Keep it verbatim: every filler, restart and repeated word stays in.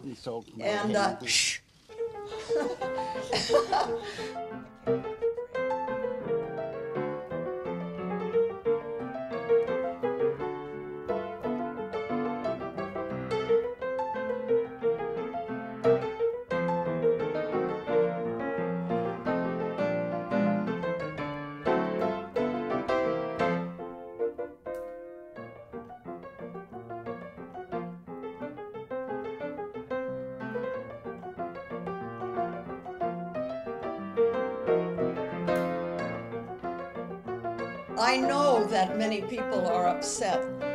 nicht so. And uh, shh. I know that many people are upset